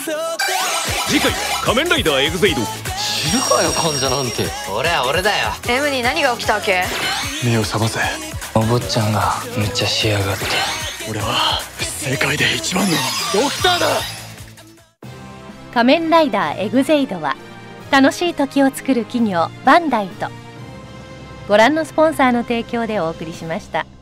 次回仮面ライダーエグゼイド。 知るかよ患者なんて。俺は俺だよ。 M に何が起きたわけ？ 目を覚ませ。 お坊ちゃんが無茶しやがって。 俺は世界で一番のドクターだ。 仮面ライダーエグゼイドは楽しい時を作る企業バンダイとご覧のスポンサーの提供でお送りしました。